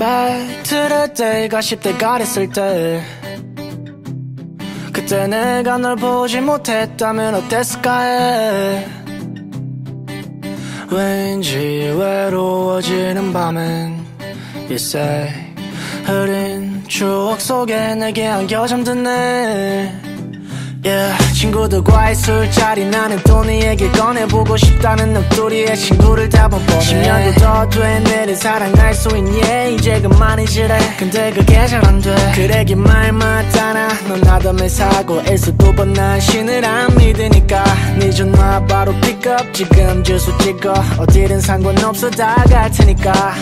Back to the day가 10대가 됐을 때 그때 내가 널 보지 못했다면 어땠을까 해 왠지 외로워지는 밤은 일세 흐린 추억 속에 내게 안겨 잠드네 Yeah. 친구들과의 술자리 나는 또 네 얘기 꺼내보고 싶다는 넋두리에 친구를 다 못 보내 10년도 더 된 애를 사랑할 수 있니 이제 그만이지래 근데 그게 잘 안 돼 그래 긴 말 맞잖아 넌 하던 사고에서 두 번 난 신을 안 믿으니까 네 전화 바로 픽업 지금 주소 찍어 어디든 상관없어 다 갈 테니까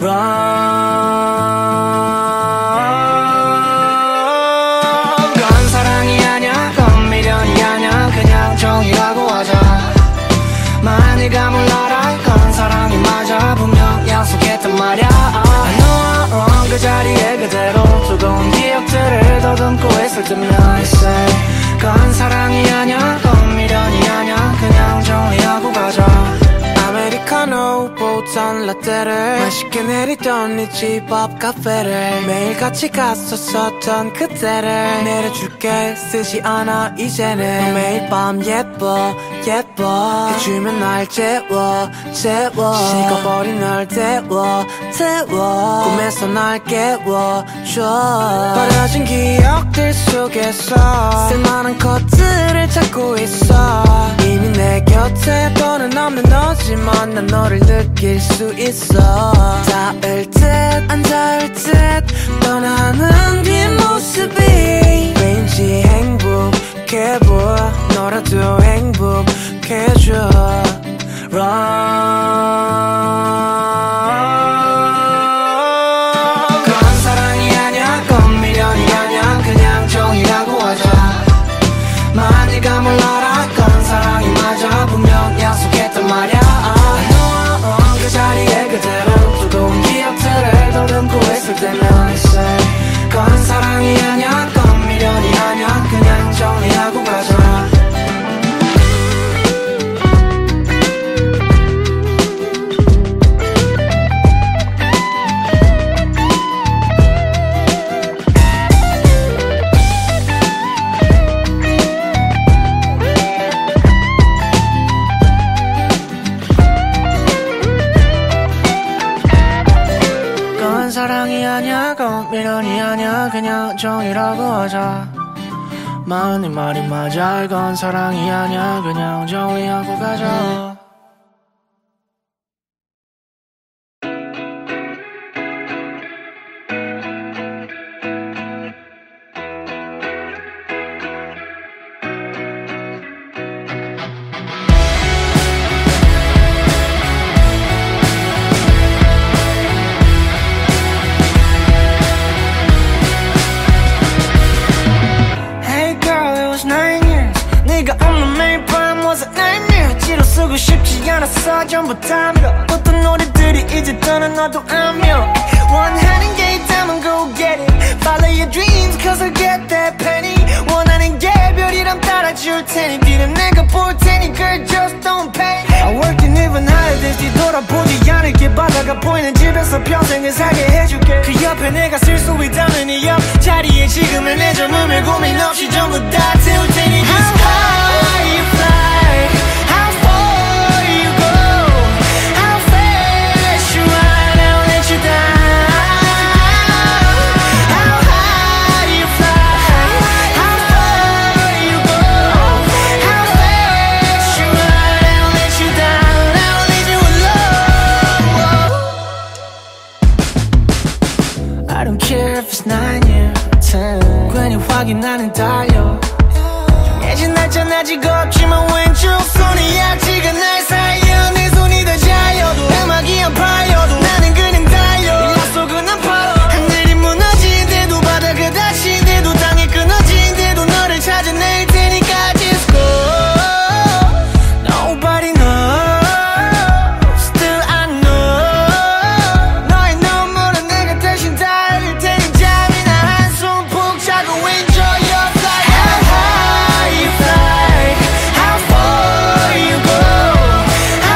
Run 정이라고 하자 만일가 몰라라 이건 사랑이 맞아 분명 약속했단 말야 I know I'm wrong 그 자리에 그대로 뜨거운 기억들을 더듬고 있을 때면 say 그건 사랑이 아냐 그건 미련이 아냐 그냥 정리하고 가자 아메리카노 보던 라떼를 맛있게 내리던 네 집 앞 카페를 매일 같이 갔었었던 그때를 내려줄게 쓰지 않아 이제는 매일 밤 예뻐 예뻐 해주면 날 재워 재워 식어버린 널 태워 태워 꿈에서 날 깨워줘 버려진 기억들 속에서 쓸만한 것들을 찾고 있어 이미 내 곁에 너는 없는 너지만 난 너를 느낄 수 있어 닿을 듯 안 닿을 듯 떠나는 뒷모습이 왠지 행복해 보여 너라도 행복해져 그건 사랑이 아냐 그건 미련이 아냐 그냥 정이라고 하자 만일가 몰라라 그건 사랑이 맞아 분명 약속했단 말야 그 자리에 그대로 뜨거운 기억들을 더듬고 있을 때면 say 그건 사랑이 아냐 그건 미련이 아냐 그냥 정리하고 가자 사랑이 아냐 그건 미련이 아냐 그냥 정이라고 하자 마흔의 말이 맞아 이건 사랑이 아냐 그냥 정리하고 가자 쓰고 싶지 않았어 전부 다 밀어 어떤 노래들이 이제 떠나가도 아며 원하는 게 있다면 go get it Follow your dreams cause I'll get that penny 원하는 게 별이랑 따라줄 테니 뒤는 내가 볼 테니 girl just don't pay I work and even harder this 뒤돌아보지 않을게 바다가 보이는 집에서 평생을 살게 해줄게 그 옆에 내가 쓸 수 있다면 이 옆자리에 지금의 내 젊음을 고민 없이 전부 다 태울 테니 Just high you fly I don't care if it's 9 years, 10 괜히 확인하는 달려 정해진 날짜 아직 없지만 왼쪽 손이 약지가 날 살려 내 손이 더 잘려도 음악이 안 팔려도 나는 그냥 달려 이 약속은 안 팔아 하늘이 무너진데도 바다가 닫힌데도 땅이 끊어진데도 너를 찾아낼 테니까 Just go Nobody knows Still I know 너의 눈물은 내가 대신 달릴 테니 잠이나 한숨 푹 자고 Enjoy your flight How high you fly How far you go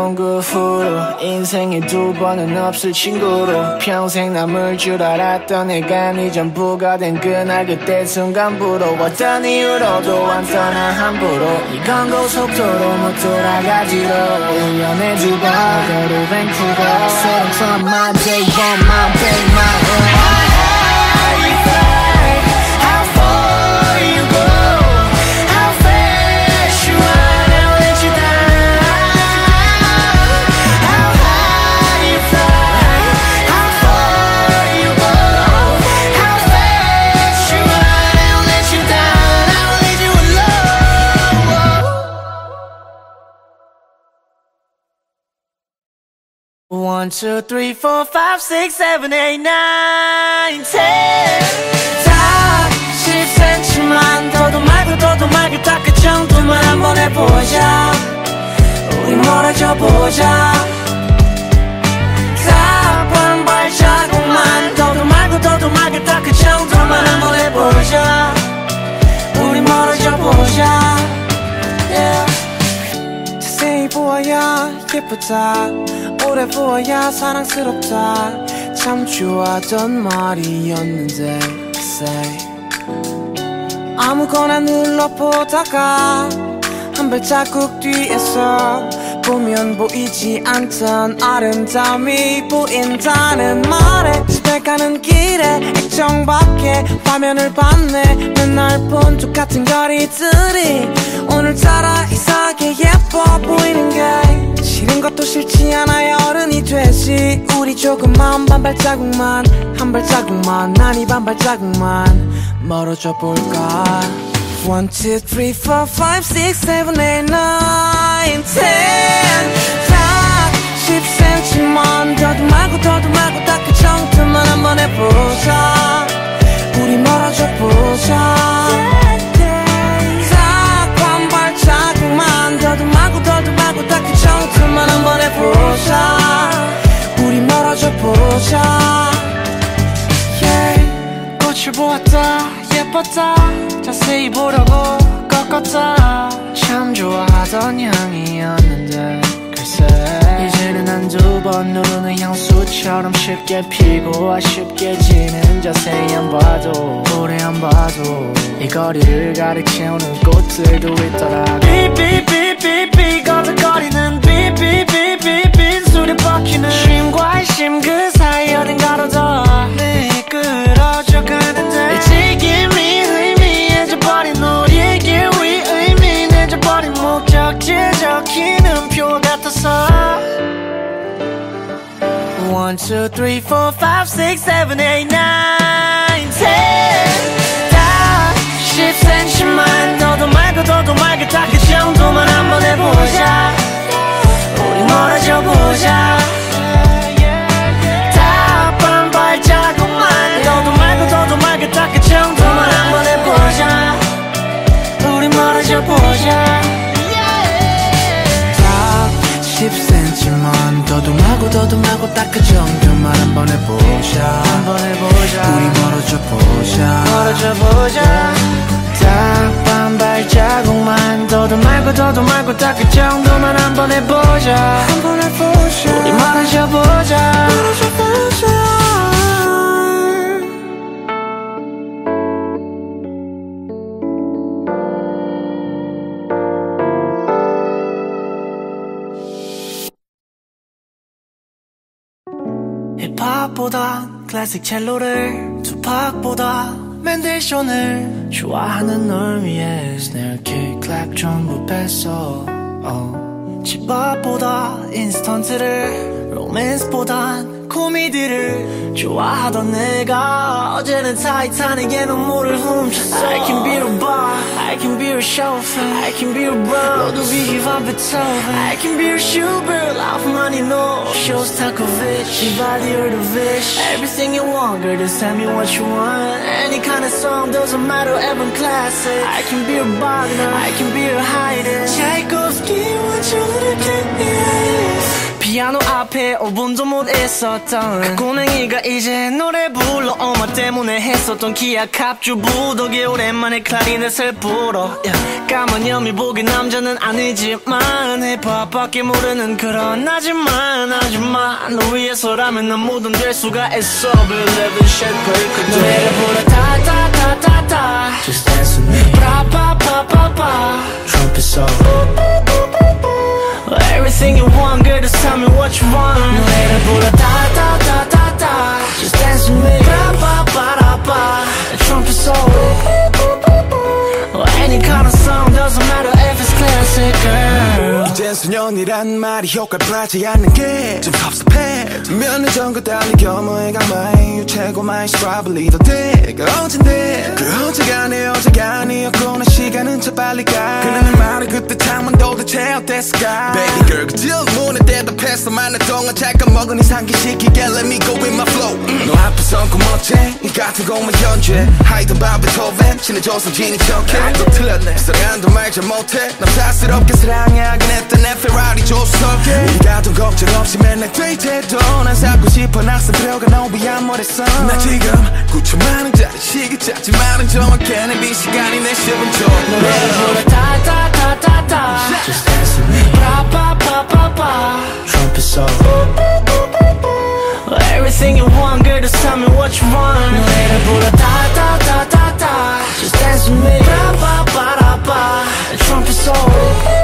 해본 그 후로 인생에 두 번은 없을 친구로 평생 남을 줄 알았던 애가 네 전부가 된 그날 그때 순간 부러웠던 이유로도 안 떠나 함부로 이건 고속도로 못 돌아가지로 1년에 두 번 너로 밴쿠버 새로운 처음 my day one my day my How you fly How far you go How fast you run I'll let you down How high you fly How far you go How fast you run I'll let you down I'll leave you alone 1, 2, 3, 4, 5, 6, 7, 8, 9, 10 다 10cm만 더도 말고 딱 그 정도만 한번 해보자 우리 멀어져 보자 다 반발자국만 더도 말고 딱 그 정도만 한번 해보자 우리 멀어져 보자 yeah. 자세히 보아야 예쁘다 오래 보아야 사랑스럽다 참 좋아하던 말이었는데 say 아무거나 눌러보다가 한 발자국 뒤에서 보면 보이지 않던 아름다움이 보인다는 말에 집에 가는 길에 액정밖에 화면을 봤네 맨날 본 똑같은 거리들이 오늘따라 이상하게 예뻐 보이는 게 싫은 것도 싫지 않아 어른이 되지 우리 조금만 반발자국만 한 발자국만 난 이 반발자국만 멀어져 볼까 1, 2, 3, 4, 5, 6, 7, 8, 9, 10 다 10cm만 더도 말고 딱 그 정도만 한번 해보자 우리 멀어져 보자 다 반발자국만 더도 말고 딱 그 정도만 한번 해보자 우리 멀어져 보자 yeah. 꽃을 보았다 예뻤다 자세히 보려고 꺾었다 참 좋아하던 향이었는데 글쎄 이제는 한두 번 누르는 향수처럼 쉽게 피고 아쉽게 지는 자세히 안 봐도 오래 안 봐도 이 거리를 가득 채우는 꽃들도 있더라 삐삐삐삐삐 걸럭거리는 삐삐삐삐삐 술에 박히는 쉼과 쉼 그 사이 어딘가로 더 끌어줘 가는데 지김이 의미해져버린 우리의 길 위 의미해져버린 목적지 적히는 표 같아서 1, 2, 3, 4, 5, 6, 7, 8, 9, 10 다 10cm만 더도 말고 딱 그 정도만 한번 해보자 우리 멀어져 보자 다 반발자국만 더도 말고 딱 그 정도만 한번 해보자 우리 멀어져 보자 다 10cm만 더도 말고 딱 그 정도만 한번 해보자 우리 멀어져 보자 다 반발자국만 더도 말고 딱 그 정도만 한번 해보자 우리 멀어져 보자 힙합보다 클래식 첼로를 투팍보다 맨델션을 좋아하는 널 위해 스네어 킥 클랩 전부 뺐어 힙합보다 인스턴트를 로맨스보단 코미디를 좋아하던 내가 어제는 타이타닉의 눈물을 훔쳤어 I can be a bar, I can be a chauffeur I can be a bro, 너도 비히반 베토벤 I can be a Schubert, 라프만이 너 Shostakovich, Vivaldi or the Vish Everything you want, girl, just tell me what you want Any kind of song, doesn't matter, even classic I can be a Wagner, I can be a Haydn Tchaikovsky, what you little kid is 피아노 앞 앞에 5분도 못 있었던 그 꼬맹이가 이제 노래 불러 엄마 때문에 했었던 기악 합주부 덕에 오랜만에 클라리넷을 불어 까만 연미 보기 남자는 아니지만 힙합밖에 모르는 그런 하지만 너 위해서라면 난 뭐든 될 수가 있어 Believe in shit break 노래를 불러 타타타타타 Just dance with me 파파파파파 Trumpet solo Everything you want, girl, just tell me what you want 노래를 불러 다다다다다 Just dance with me 빠빠빠라빠 Trumpet solo Any kind of song doesn't matter if it's classic, girl 이젠 소년이란 말이 효과를 발하지 않는 게 좀 섭섭해 몇 년 전과 달리 겸허해가 마이 최고 마이 probably 더 대가 언젠데 그 어제가 내 어제가 아니었고 내 시간은 참 빨리 가 그녀는 말을 그때 창문 도대체 어땠을까 Baby girl 그 질문에 대답해서 만날 동안 잠깐 먹으니 상기시키게 Let me go with my flow 너 앞에선 고맙지 이 같은 곡만 현재 하이든 바 베토벤 신의 진이 척해 또 틀렸네 사랑도 말 잘 못해 남사스럽게 사랑하긴 했던 내 페라리 조수석에 네가 돈 걱정 없이 맨날 데이트해도 난 살고 싶어 낙서 들어가 너 위한 머릿속 나 지금 9천만 원짜리 시계 짜지만은 정확해 내 빈 시간이 내 10분 노래를 부르 타타타타타 Just dance with me 파파파파파 Trumpet solo Everything you want, girl, just tell me what you want 노래를 부르 타타타타타 Just dance with me 파파파라파 Trumpet solo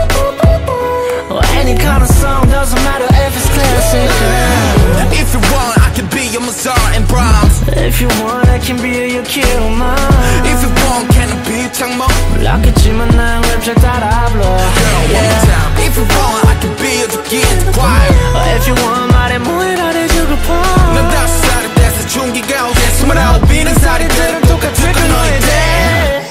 Any kind of song doesn't matter if it's classic, girl If you want, I can be your Mozart and Brahms If you want, I can be your kid of mine If you want, can I be your 창모 몰랐겠지만 난 랩 잘 따라 불러 Girl, one more time If you want, I can be your begin choir If you want, 말해 뭐해라 해주고파 난 5살이 돼서 중기가 오게 29이는 살이들은 똑같을 걸 너에 대해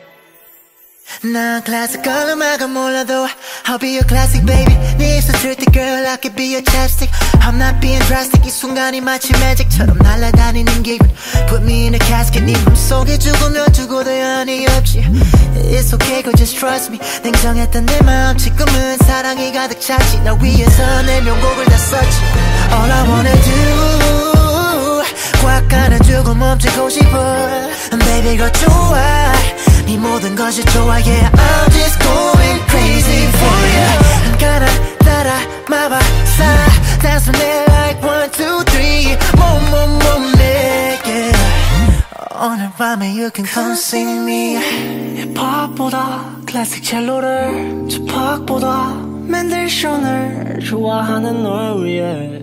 난 클래식컬 음악은 몰라도 I'll be your classic baby 네 입술 쓸 때 girl I could be your chapstick I'm not being drastic 이 순간이 마치 매직처럼 날아다니는 기분 Put me in a casket 네 맘속에 죽으면 죽어도 여한이 없지 It's okay girl just trust me 냉정했던 내 마음 지금은 사랑이 가득 찼지 날 위해서 내 명곡을 다 썼지 All I wanna do 꽉 안아주고 멈추고 싶어 Baby girl 좋아 네 모든 것이 좋아 Yeah I'm just going crazy for you I'm gonna 따라 마박사 Dance with me like 1, 2, 3 몸 내게 오늘 밤에 you can come see me 힙합보다 클래식 첼로를 집합보다 맨델션을 좋아하는 널 위해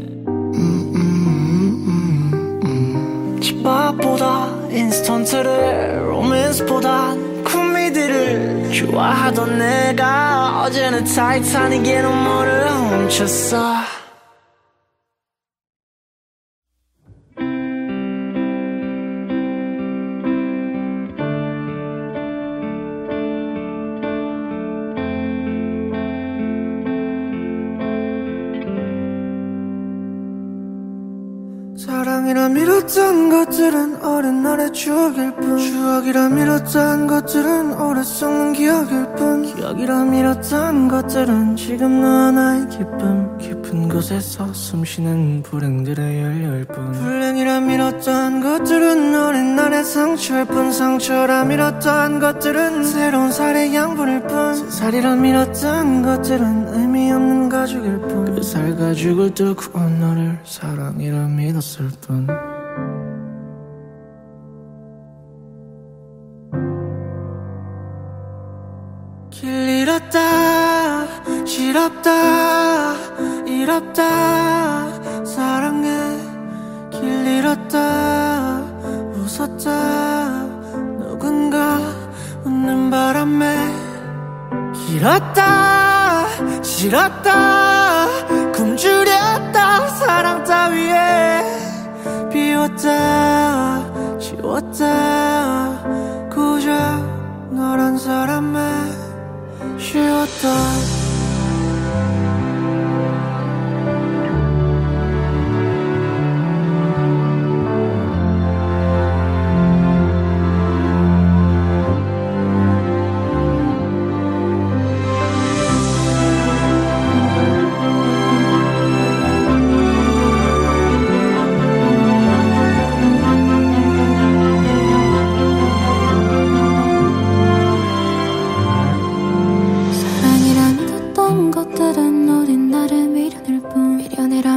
집합보다 인스턴트를 로맨스보다 쿠미들을 좋아하던 내가 어제는 타이타닉의 눈물을 훔쳤어 사랑이라 믿었던 것들은 어린 날의 추억일 뿐 추억이라 믿었던 것들은 오래 썩는 기억일 뿐 기억이라 믿었던 것들은 지금 너와 나의 기쁨 깊은 곳에서 숨쉬는 불행들의 열렬 뿐 불행이라 믿었던 것들은 어린 날의 상처일 뿐 상처라 믿었던 것들은 새로운 살의 양분일 뿐 살이라 믿었던 것들은 의미 없는 가죽일 뿐 그 살 가죽을 뚫고 온 너를 사랑이라 믿었을 뿐 길 잃었다 싫었다 잃었다 사랑해 길 잃었다 웃었다 누군가 웃는 바람에 길었다 싫었다 굶주렸다 사랑 따위에 비웠다 지웠다 그저 너란 사람에 쉬었다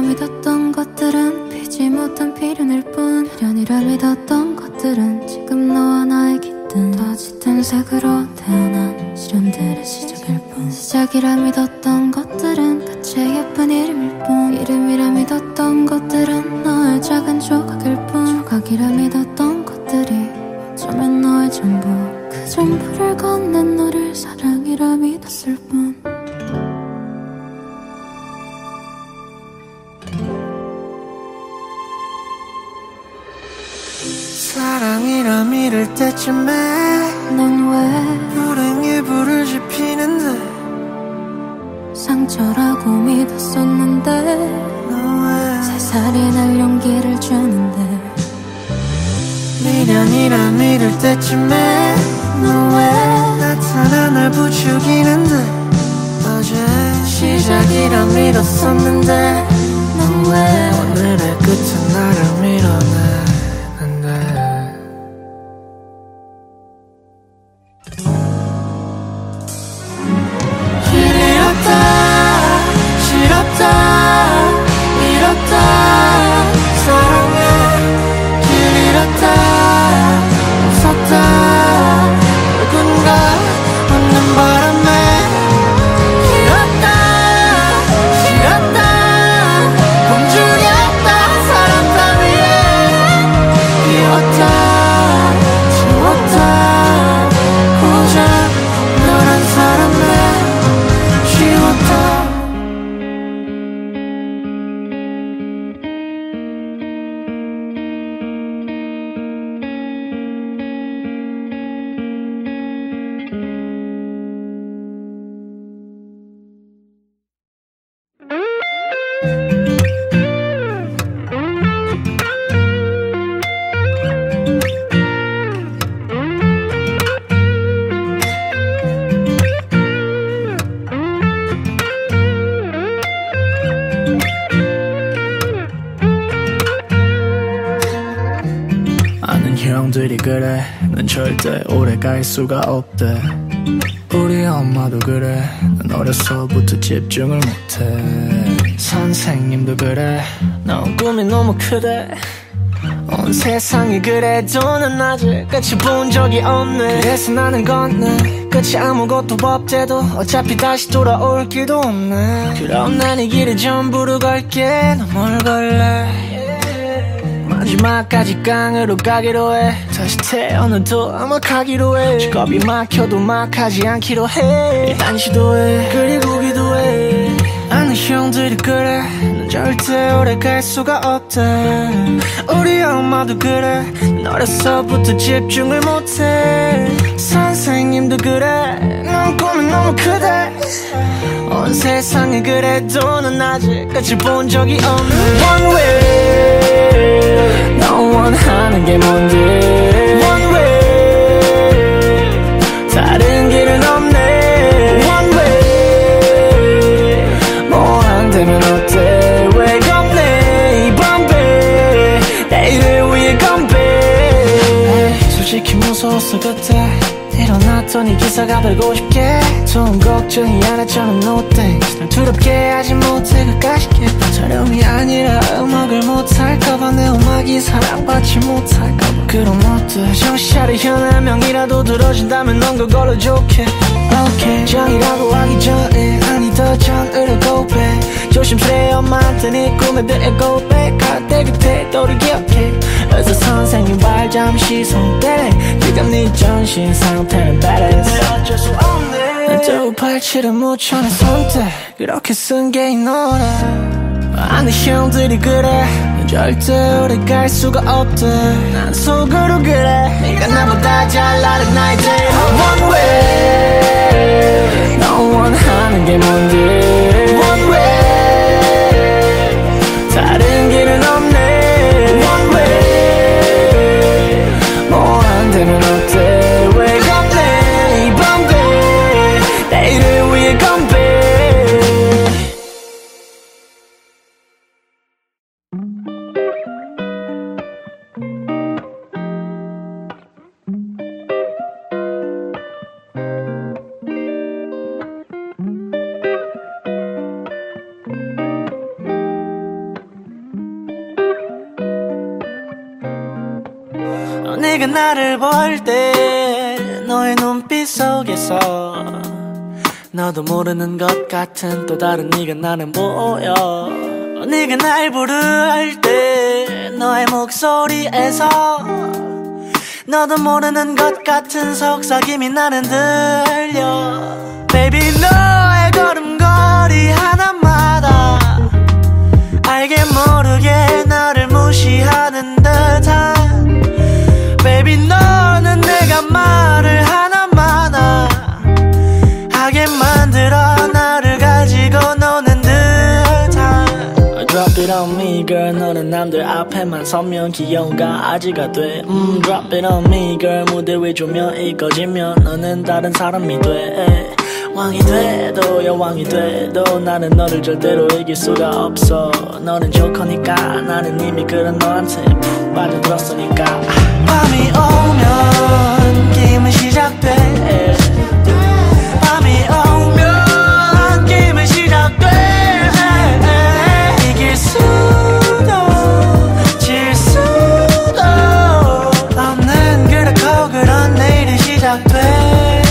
믿었던 것들은 피지 못한 필연일 뿐. 필연이라 믿었던 것들은 지금 너와 나의 깃든 더 짙은 색으로 태어난 시련들의 시작일 뿐. 시작이라 믿었던 것들은 끝의 예쁜 이름일 뿐. 이름이라 믿었던 것들은 너의 작은 조각일 뿐. 조각이라 믿었던 것들이 어쩌면 너의 전부. 그 전부를 건넨 너를 사랑이라 믿었을 뿐. 사랑이라 믿을 때쯤에 넌 왜 불행에 불을 지피는데. 상처라고 믿었었는데 너 왜 살살이 날 용기를 주는데. 미련이라 믿을 때쯤에 너 왜 나타나 날 부추기는데. 어제 시작이라 믿었었는데 너 왜 오늘의 끝은 나를 밀어내는데. 길 잃었다 싫었다 잃었다 사랑해. 길 잃었다 없었다 누군가 없는 바람에. 길었다 길었다 굶주렸다 사람 따위에. 비웠다 지웠다 고작 너란 사람에 지웠다. 아는 형들이 그래 넌 절대 오래 갈 수가 없대. 우리 엄마도 그래 넌 어려서부터 집중을 못해. 선생님도 그래 넌 꿈이 너무 크대. 온 세상이 그래도 난 아직 끝이 본 적이 없네. 그래서 나는 건네 끝이 아무것도 없대도 어차피 다시 돌아올 길도 없네. 그럼 난 이 길을 전부를 걸게. 너 뭘 걸래. 마지막까지 깡으로 가기로 해. 다시 태어나도 아마 가기로 해. 직업이 막혀도 막 하지 않기로 해. 일단 시도해 그리고 기도해. 아는 형들이 그래 넌 절대 오래 갈 수가 없대. 우리 엄마도 그래 넌 어려서부터 집중을 못해. 선생님도 그래 넌 꿈이 너무 크대. 온 세상에 그래도 넌 아직 끝을 본 적이 없는 One way. 너 원하는 게 뭔데. One way. 다른 길은 없네. One way. 뭐 안 되면 어때. 왜 겁내 이번 배 내일을 위해 건배. 솔직히 무서웠어 그때. 일어났더니 기사가 되고 싶게. 돈 걱정이 안 했잖아 no thanks. 날 두렵게 하지 못해 그까짓 게. 촬영이 아니라 음악을 못할까봐. 내 음악이 사랑받지 못할까봐. 그럼 어때 정신 차려 현 한 명이라도 들어준다면 넌 그걸로 좋게. Okay 정이라고 하기 전에 아니 더 전으로 go back. 조심스레 엄마한테 네 꿈에 대해 go back. 갈 때 그때 너를 기억해. 어서 선생님 발 잠시 손대래. 지금 네 정신 상태는 badass. 내 어쩔 수 없네. 난 또 87을 묻혀내 손대. 그렇게 쓴 게 이 노래. 아는 형들이 그래 넌 절대 오래 갈 수가 없대. 난 속으로 그래 네가 나보다 잘 나를 나의 대로. One way. 너 원하는 게 뭔데. One way. 다른 길은 없네. One way. 뭐 안 되면 어때. 왜 겁내 이번 배 내일을 위해 건배. 네가 나를 볼 때 너의 눈빛 속에서 너도 모르는 것 같은 또 다른 네가 나는 보여. 네가 날 부를 때 너의 목소리에서 너도 모르는 것 같은 속삭임이 나는 들려. Baby 너의 걸음걸이 하나마다 알게 모르게 너를 무시하는 듯한 Baby 너는 내가 말을 하나마다 하게 만들어 나를 가지고 노는 듯한 Drop it on me girl 너는 남들 앞에만 서면 귀여운 가아지가 돼 Drop it on me girl 무대 위 조명이 꺼지면 너는 다른 사람이 돼 왕이 돼도 여왕이 돼도 나는 너를 절대로 이길 수가 없어. 너는 조커니까 나는 이미 그런 너한테 푹 빠져들었으니까. 밤이 오면 게임은 시작돼. 밤이 오면 게임은 시작돼. 이길 수도 질 수도 없는 그렇고 그런 내일이 시작돼.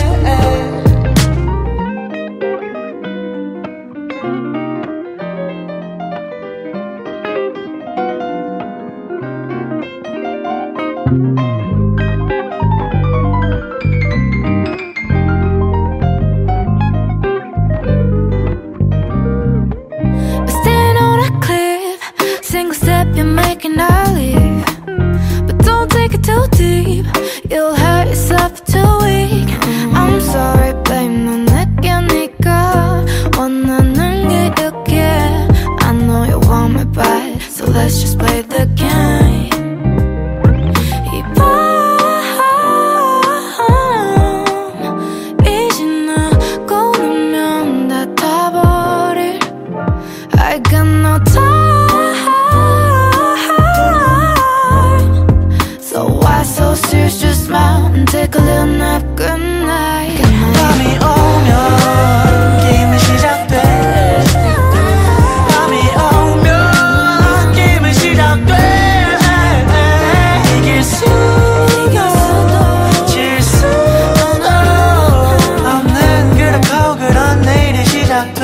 You'll hurt yourself too weak. I'm sorry, babe. 넌 내게 네가 원하는 게 이렇게. I know you want me bad, so let's just play the game. 이 밤 이제 나고 나면 다 타버릴. I got no time. So serious, just smile and take a little nap. Good night. 밤이 오면 게임은 시작돼. 밤이 오면 게임은 시작돼. 이길 수도 질 수도 없는 그렇고 그런 내일이 시작돼.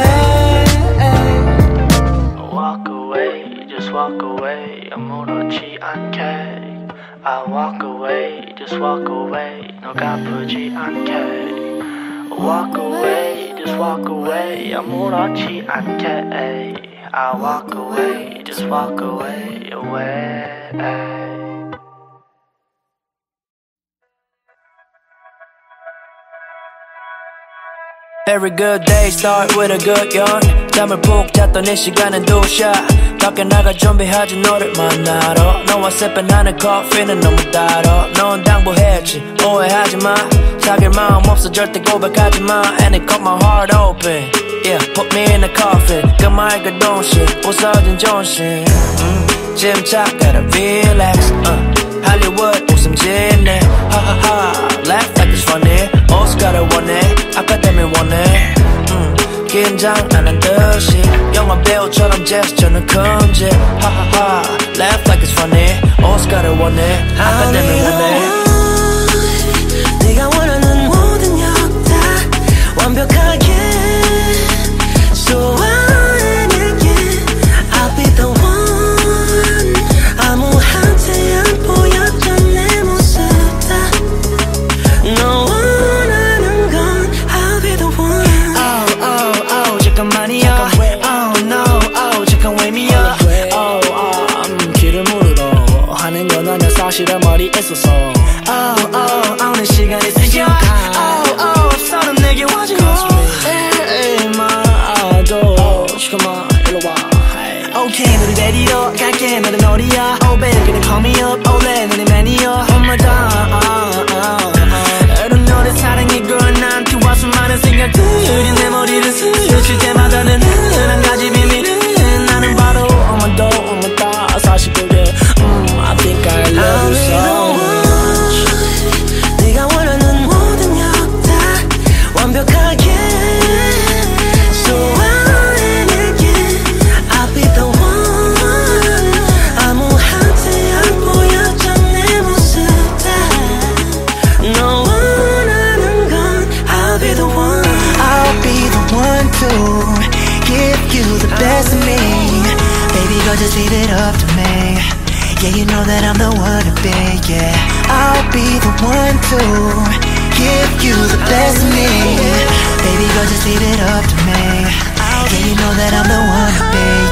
Walk away, just walk away. 아무렇지 않게. I walk away, just walk away. 너가 아프지 않게. Walk away, just walk away. 아무렇지 않게. I walk away, just walk away, away. Every good day start with a good yarn. 잠을 푹 잤더니 시간은 2샷. 밖에 나가 준비하지 너를 만나러. 너와 세편하는 커피는 너무 달아. 넌 당부했지 오해하지마. 사귈 마음 없어 절대 고백하지마. And it cut my heart open. Yeah, put me in a coffin. 그 말 그 동시 부서진 존심. 침착 gotta relax. 할리우드 웃음 짓네. 하하하 laugh like it's funny. 오스카를 원해 아카데미 원해. 긴장 안 한 듯이 영화 배우처럼 제스처는 큰지. 하하하 laugh like it's funny. 오스카를 원해 아카데미 원해. 네가 원하는 모든 역다 완벽하게 소화해낼게. I'll be the one. 아무한테 안 보였던 내 모습 다 너 원하는 건 I'll be the one. 잠깐만이야. Oh no, oh 잠깐 wake me up. 길을 물어 하는 건 아냐 사실은 머리에 있어서. 오늘 시간이 있으셔. 없어는 내게 와줘. 에이마도 잠깐만 일로 와. Okay 너를 데리러 갈게. 너는 어디야? Oh baby 그냥 call me up. 올래 너네 매니아. Oh my god. 이런 너를 사랑해 girl. 나한테 와 수많은 생각들이 내 머리를 스칠 때마다는 한 가지 비밀은 나는 바로 엄마도 엄마다. 사실 그게 I think I love you so much. 네가 원하는 모든 역다 완벽하게 소화해낼게. I'll be the one. 아무한테 안 보였던 내 모습 다 girl, just leave it up to me. Yeah, you know that I'm the one to be, yeah. I'll be the one to give you the best of me. Baby girl, just leave it up to me. Yeah, you know that I'm the one to be.